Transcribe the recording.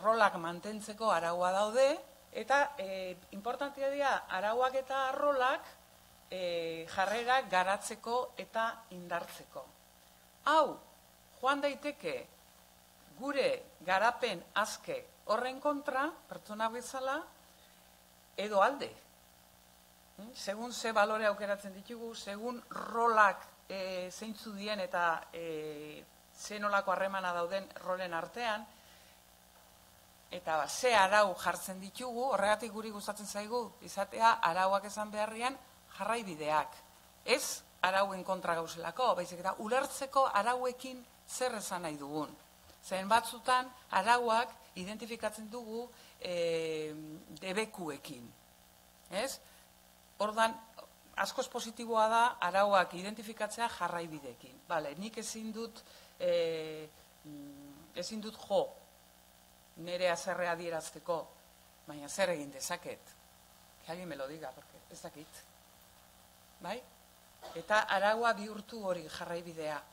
rolak mantentzeko araua daude, eta importantea dira arauak eta rolak jarrerak garatzeko eta indartzeko. Hau, joan daiteke gure garapen azke horren kontra, pertsona bezala, edo alde. Segun ze balore aukeratzen ditugu, segun rolak zeintzu dien eta ze nolako harremana dauden rolen artean, eta ze arau jartzen ditugu, horregatik guri gustatzen zaigu, izatea arauak esan beharrian jarraibideak. Ez arauen kontra gauzelako, baizik eta ulertzeko arauekin zer esan nahi dugun. Zen batzutan arauak identifikatzen dugu debekuekin. Ez? Ordan, askoz positiboa da arauak identifikatzea jarraibideekin. Bale, nik ezin dut jo nire azerrea adierazteko, baina zer egin dezaket. Que alguien me lo diga, porque ez dakit. Bai? Eta araua bihurtu hori jarraibidea.